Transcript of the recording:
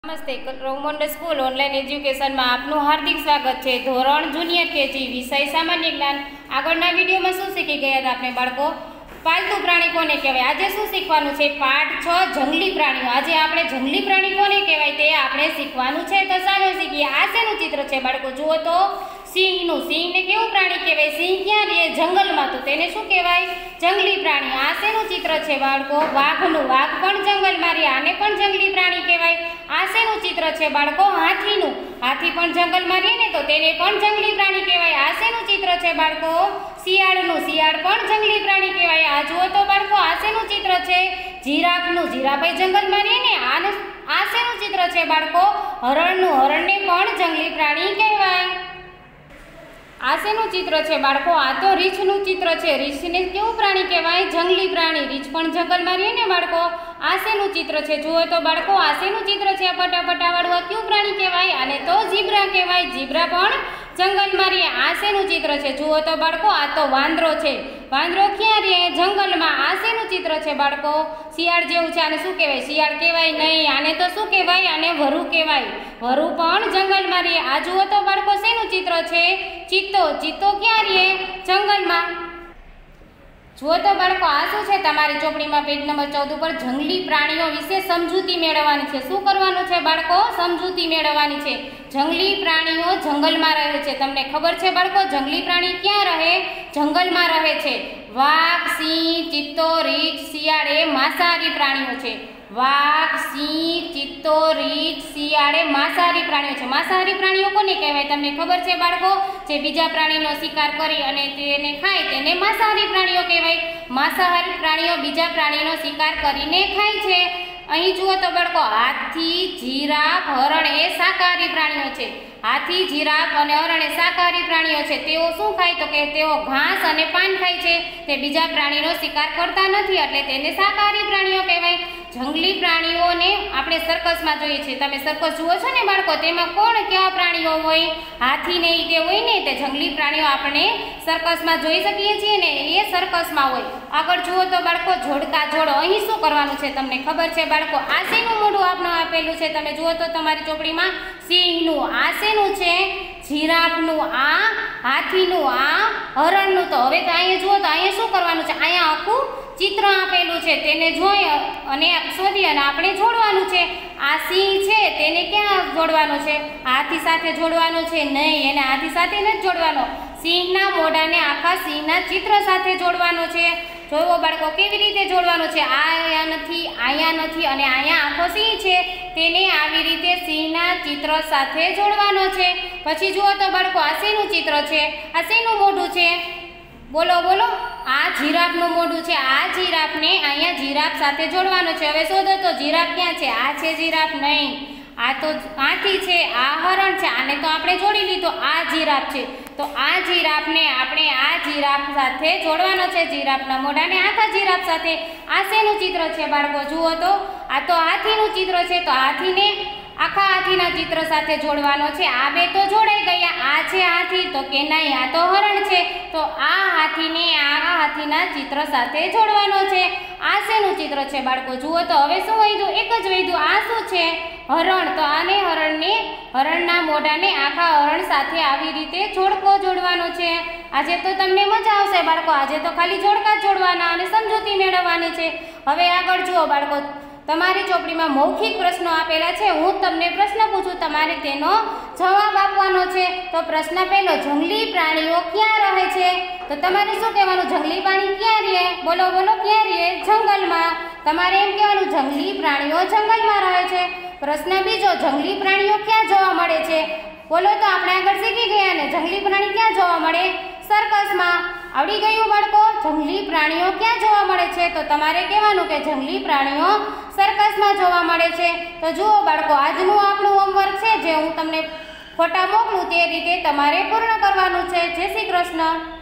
નમસ્તે, રોમોન્ડ school online એજ્યુકેશનમાં આપનું હાર્દિક સ્વાગત છે। ધોરણ જુનિયર કેજી વિષય સામાન્ય જ્ઞાન। આગળના વિડીયોમાં શું શીખી ગયા હતા આપણે બાળકો? પાલતુ પ્રાણી કોને કહેવાય? આજે શું શીખવાનું છે? પાઠ 6 જંગલી પ્રાણીઓ। આજે આપણે જંગલી પ્રાણી કોને કહેવાય તે આપણે શીખવાનું છે। તો ચાલો શીખીએ। આ શેનું ચિત્ર છે બાળકો? જુઓ તો સિંહનું। સિંહને કેવું પ્રાણી કહેવાય? સિંહ ક્યાં રહે? જંગલમાં, તો તેને શું કહેવાય? જંગલી પ્રાણી। આ શેનું ચિત્ર છે બાળકો? વાઘનું। વાઘ પણ જંગલમાં રહે, આને પણ જંગલી પ્રાણી કહેવાય। આ શેનું ચિત્ર છે બાળકો? હાથીનું। હાથી પણ જંગલમાં રહે ને, તો તેને પણ જંગલી પ્રાણી કહેવાય। આ શેનું ચિત્ર છે બાળકો? શિયાળનું। શિયાળ પણ જંગલી પ્રાણી કહેવાય। આ જુઓ તો બાળકો, આ શેનું ચિત્ર છે? જીરાફનું। જીરાફ જંગલમાં રહે ને, આ શેનું ચિત્ર છે બાળકો? હરણનું। હરણને પણ જંગલી પ્રાણી કહેવાય। આ શેનું ચિત્ર છે બાળકો? આ તો રીંછનું ચિત્ર છે। રીંછને કેવું પ્રાણી કહેવાય? જંગલી પ્રાણી। રીંછ પણ જંગલમાં રહે ને બાળકો। આ શેનું ચિત્ર છે? જુઓ તો બાળકો, આ શેનું ચિત્ર છે? પટાપટાવાળું આ કેવું પ્રાણી કહેવાય? આને તો ઝીબ્રા કહેવાય। ઝીબ્રા પણ જંગલમાં રહે। આ શેનું ચિત્ર છે? જુઓ તો બાળકો, આ તો વાંદરો છે। વાંદરો ક્યાં રહે? જંગલમાં। આ શેનું ચિત્ર છે બાળકો? શિયાળ જેવું છે। આને શું કહેવાય? શિયાળ કહેવાય નહીં, આને તો શું કહેવાય? આને વરુ કહેવાય। વરુ પણ જંગલમાં રહે। આ જુઓ તો બાળકો, શેનું ચિત્ર છે? ચિત્તો। ચિત્તો ક્યાં રહે? જંગલમાં। જુઓ તો બાળકો, આ શું છે? તમારી ચોપડીમાં પેજ નંબર 14 ઉપર જંગલી પ્રાણીઓ વિશે સમજૂતી મેળવવાની છે। શું કરવાનું છે બાળકો? સમજૂતી મેળવવાની છે। જંગલી પ્રાણીઓ જંગલમાં રહે છે। તમને ખબર છે બાળકો, જંગલી પ્રાણી ક્યાં રહે? જંગલમાં રહે છે। વાઘ, સિંહ, ચિત્તો, રીંછ, શિયાળ એ માંસાહારી પ્રાણીઓ છે। વાઘ, સિંહ, ચિત્તો, રીંછ, શિયાળ એ માંસાહારી પ્રાણીઓ છે। માંસાહારી પ્રાણીઓ કોને કહેવાય? તમને ખબર છે બાળકો? જે બીજા પ્રાણીનો શિકાર કરી અને તેને ખાય તેને માંસાહારી પ્રાણીઓ કહેવાય। માંસાહારી પ્રાણીઓ બીજા પ્રાણીનો શિકાર કરીને ખાય છે। અહીં જુઓ તો બાળકો, હાથી, જીરાફ, હરણ એ શાકાહારી પ્રાણીઓ છે। હાથી, જીરાફ અને હરણ એ શાકાહારી પ્રાણીઓ છે। તેઓ શું ખાય? તો કે તેઓ ઘાસ અને પાન ખાય છે। તે બીજા પ્રાણીનો શિકાર કરતા નથી, એટલે તેને શાકાહારી પ્રાણીઓ કહેવાય। જંગલી પ્રાણીઓને આપણે સર્કસમાં જોઈએ છીએ। તમે સર્કસ જુઓ છો ને બાળકો, તેમાં કોણ કેવા પ્રાણીઓ હોય? હાથી ને તે હોય ને, તે જંગલી પ્રાણીઓ આપણે સર્કસમાં જોઈ શકીએ છીએ ને, એ સર્કસમાં હોય। આગળ જુઓ તો બાળકો, જોડકા જોડો। અહીં શું કરવાનું છે તમને ખબર છે બાળકો? આ શેનું મોઢું આપણું આપેલું છે? તમે જુઓ તો તમારી ચોપડીમાં સિંહનું। આ શેનું છે? જીરાફનું। આ હાથીનું। આ હરણનું। તો હવે તો અહીંયા જુઓ તો અહીંયા શું કરવાનું છે? અહીંયા આખું ચિત્ર આપેલું છે, તેને જોઈ અને શોધી અને આપણે જોડવાનું છે। આ સિંહ છે, તેને ક્યાં જોડવાનો છે? હાથી સાથે જોડવાનો છે? નહીં, એને હાથી સાથે નથી જોડવાનો। સિંહના મોઢાને આખા સિંહના ચિત્ર સાથે જોડવાનો છે। જોવો બાળકો, કેવી રીતે જોડવાનો છે? આ અહીંયા નથી, અહીંયા નથી અને અહીંયા આખો સિંહ છે, તેને આવી રીતે સિંહના ચિત્ર સાથે જોડવાનો છે। પછી જુઓ તો બાળકો, આ શેનું ચિત્ર છે? આ શેનું મોઢું છે? બોલો બોલો। આ જીરાફનું મોઢું છે। આ જીરાફને અહીંયા જીરાફ સાથે જોડવાનો છે। હવે શોધો તો જીરાફ ક્યાં છે? આ છે જીરાફ? નહીં, આ તો હાથી છે। આ હરણ છે, આને તો આપણે જોડી લીધો। આ જીરાફ છે, તો આ જીરાફને આપણે આ જીરાફ સાથે જોડવાનો છે। જીરાફના મોઢાને આખા જીરાફ સાથે। આ શેનું ચિત્ર છે બાળકો? જુઓ તો, આ તો હાથીનું ચિત્ર છે, તો હાથીને આખા હાથીના ચિત્ર સાથે જોડવાનો છે। આ બે તો જોડાઈ ગયા। આ છે હાથી, તો કે નહીં, આ તો હરણ છે, તો આ હાથીને આ હાથીના ચિત્ર સાથે જોડવાનો છે। આ શેનું ચિત્ર છે બાળકો? જુઓ તો હવે શું વધ્યું? એક જ વધ્યું। આ શું છે? હરણ। તો આને હરણના મોઢાને આખા હરણ સાથે આવી રીતે જોડકો જોડવાનો છે। આજે તો તમને મજા આવશે બાળકો। આજે તો ખાલી જોડકા જ જોડવાના અને સમજૂતી મેળવવાની છે। હવે આગળ જુઓ બાળકો, તમારી ચોપડીમાં મૌખિક પ્રશ્નો આપેલા છે। હું તમને પ્રશ્ન પૂછું, તમારે તેનો જવાબ આપવાનો છે। તો પ્રશ્ન પહેલો, જંગલી પ્રાણીઓ ક્યાં રહે છે? તો તમારે શું કહેવાનું? જંગલી પ્રાણી ક્યાં રહે? બોલો બોલો, ક્યાં રહે? જંગલમાં। તમારે એમ કહેવાનું, જંગલી પ્રાણીઓ જંગલમાં રહે છે। પ્રશ્ન બીજો, જંગલી પ્રાણીઓ ક્યાં જોવા મળે છે? બોલો તો આપણે આગળ શીખી ગયા ને, જંગલી પ્રાણી ક્યાં જોવા મળે? સર્કસમાં। આવડી ગયું બાળકો? જંગલી પ્રાણીઓ ક્યાં જોવા મળે છે? તો તમારે કહેવાનું કે જંગલી પ્રાણીઓ સર્કસમાં જોવા મળે છે। તો જુઓ બાળકો, આજનું આપણું હોમવર્ક છે, જે હું તમને ફોટા મોકલું તે રીતે તમારે પૂર્ણ કરવાનું છે। જય શ્રી કૃષ્ણ।